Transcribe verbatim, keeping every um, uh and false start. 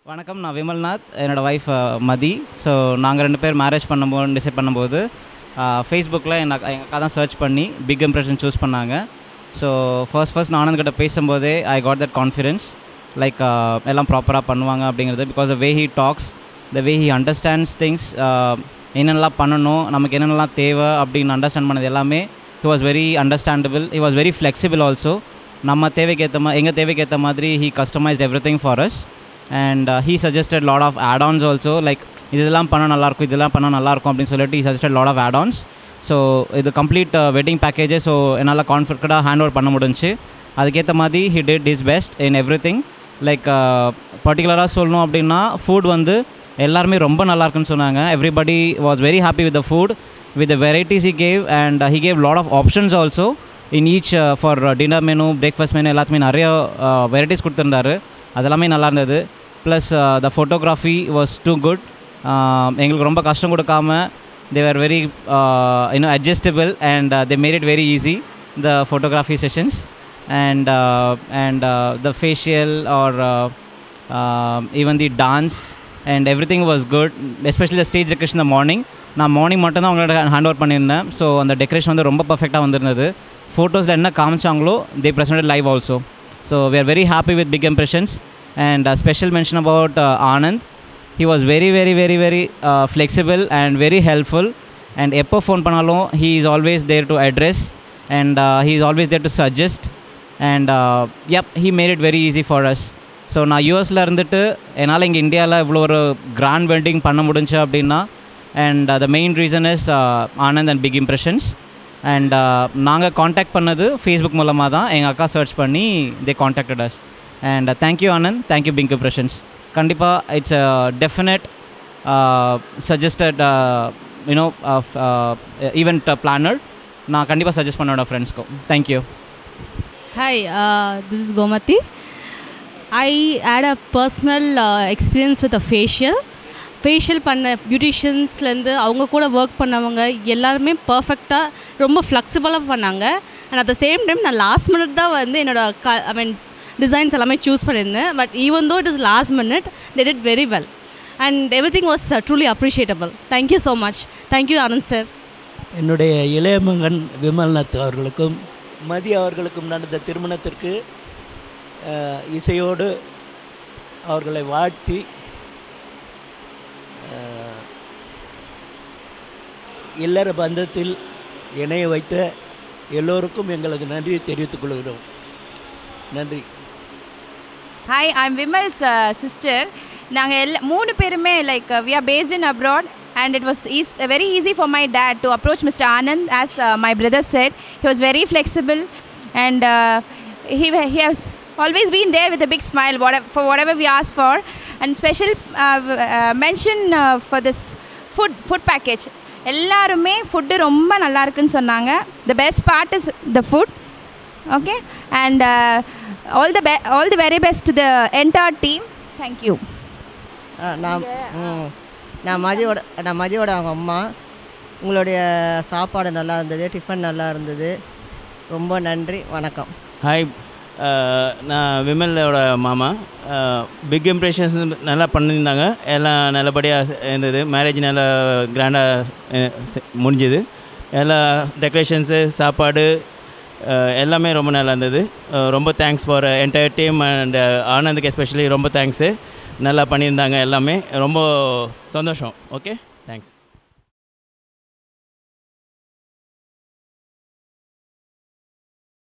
வணக்கம், நான் விமல்நாத். என்னோடய ஒய்ஃப் மதி. ஸோ நாங்கள் ரெண்டு பேர் மேரேஜ் பண்ணும்போது டிசைட் பண்ணும்போது ஃபேஸ்புக்கில் என் அக்கா எங்கள் அக்கா தான் சர்ச் பண்ணி பிக் இம்ப்ரெஷன் சூஸ் பண்ணாங்க. ஸோ ஃபர்ஸ்ட் ஃபர்ஸ்ட் நான் ஆனந்த் கிட்ட பேசும்போதே I got that confidence, like எல்லாம் ப்ராப்பராக பண்ணுவாங்க அப்படிங்கிறது. Because the way he talks, the way he understands things, என்னென்னலாம் பண்ணணும், நமக்கு என்னென்னலாம் தேவை அப்படின்னு அண்டர்ஸ்டாண்ட் பண்ணது எல்லாமே he was very understandable. He was very flexible also. நம்ம தேவைக்கு ஏற்ற மா எங்கள் தேவைக்கு ஏற்ற மாதிரி he customised everything for us. And uh, he suggested lot of add-ons also, like இதெல்லாம் பண்ணால் நல்லாயிருக்கும், இதெல்லாம் பண்ணால் நல்லாயிருக்கும் அப்படின்னு சொல்லிட்டு he suggested lot of add-ons. So இது கம்ப்ளீட் வெட்டிங் பேக்கேஜ். ஸோ என்னால் கான்ஃபிடென்ட்டாக ஹேண்ட் ஓவர் பண்ண முடிஞ்சு. அதுக்கேற்ற மாதிரி he did his best in everything. Like பர்டிகுலராக சொல்லணும் அப்படின்னா ஃபுட் வந்து எல்லாருமே ரொம்ப நல்லாயிருக்குன்னு சொன்னாங்க. Everybody was very happy with the food, with the varieties he gave, and uh, he gave lot of options also in each uh, for uh, dinner menu, breakfast menu எல்லாத்துமே நிறைய வெரைட்டிஸ் கொடுத்துருந்தாரு. அதெல்லாமே நல்லா இருந்தது. Plus the photography was too good. எங்களுக்கு ரொம்ப கஷ்டம் கொடுக்காம they are very you know adjustable, and they made it very easy the photography sessions. And and the facial are even the dance and everything was good. Especially the stage decoration the morning. நான் morning மட்டும் தான் அவங்களோட hand over பண்ணியிருந்தேன். So அந்த decoration வந்து ரொம்ப பர்ஃபெக்டாக வந்திருந்தது. ஃபோட்டோஸில் என்ன காமிச்சாங்களோ they presented live also. So we are very happy with Big Impressions, and a special mention about uh, Anand. He was very very very very uh, flexible and very helpful, and eppo phone panalum he is always there to address, and uh, he is always there to suggest, and uh, yep, he made it very easy for us. So na U S la irundittu enala inga India la ivlo oru grand wedding panna mudinchu appadina, and uh, the main reason is uh, Anand and Big Impressions. And நாங்கள் contact பண்ணது Facebook மூலமாக தான். எங்கள் அக்கா search பண்ணி they contacted us. And thank you Anand, thank you Big Impressions. கண்டிப்பாக it's a definite suggested you know event planner. நான் கண்டிப்பாக சஜஸ்ட் பண்ணோட ஃப்ரெண்ட்ஸ்க்கும். Thank you. Hi, this is Gomathi. I had a personal experience with a facial. Facial பண்ண பியூட்டிஷியன்ஸ்லேருந்து அவங்க கூட ஒர்க் பண்ணவங்க எல்லாருமே பர்ஃபெக்டாக ரொம்ப ஃப்ளெக்சிபிளாக பண்ணாங்க. And at the same time நான் லாஸ்ட் மினிட் தான் வந்து என்னோடய க ஐ மீன் டிசைன்ஸ் எல்லாமே சூஸ் பண்ணியிருந்தேன். But even though it is last minute they did very well, and everything was truly appreciable. Thank you so much. Thank you Anand sir. என்னுடைய இளைய மகன் விமல்நாத் அவர்களுக்கும் மதி அவர்களுக்கும் நடந்த திருமணத்திற்கு இசையோடு அவர்களை வாழ்த்தி இல்லற பந்தத்தில் இணைய வைத்த எல்லோருக்கும் எங்களது நன்றியை தெரிவித்துக் கொள்கிறோம். நன்றி. Hi, I am Vimal's sister. நாங்கள் எல்லா மூணு பேருமே like we are based in abroad, and it was eas very easy for my dad to approach Mister Anand. As uh, my brother said, he was very flexible, and uh, he he has always been there with a big smile whatever, for whatever we asked for. And special uh, uh, mention uh, for this food food package. எல்லாருமே food ரொம்ப நல்லா இருக்குன்னு சொன்னாங்க. The best part is the food. Okay, and all the பெ all the very best to the entire team. Thank you. நான் நான் மதியோட நான் மதியோட அவங்க அம்மா. உங்களுடைய சாப்பாடு நல்லா இருந்தது, டிஃபன் நல்லா இருந்தது. ரொம்ப நன்றி, வணக்கம். ஹாய், நான் விமலோட மாமா. பிக் இம்ப்ரெஷன்ஸ் நல்லா பண்ணியிருந்தாங்க. எல்லாம் நல்லபடியாக இருந்தது. மேரேஜ் நல்லா கிராண்டாக முடிஞ்சுது. எல்லா டெக்கரேஷன்ஸு, சாப்பாடு எல்லாமே ரொம்ப நல்லா இருந்தது. ரொம்ப thanks for entire team, and ஆனந்துக்கு எஸ்பெஷலி ரொம்ப தேங்க்ஸு. நல்லா பண்ணியிருந்தாங்க எல்லாமே. ரொம்ப சந்தோஷம். Okay, thanks.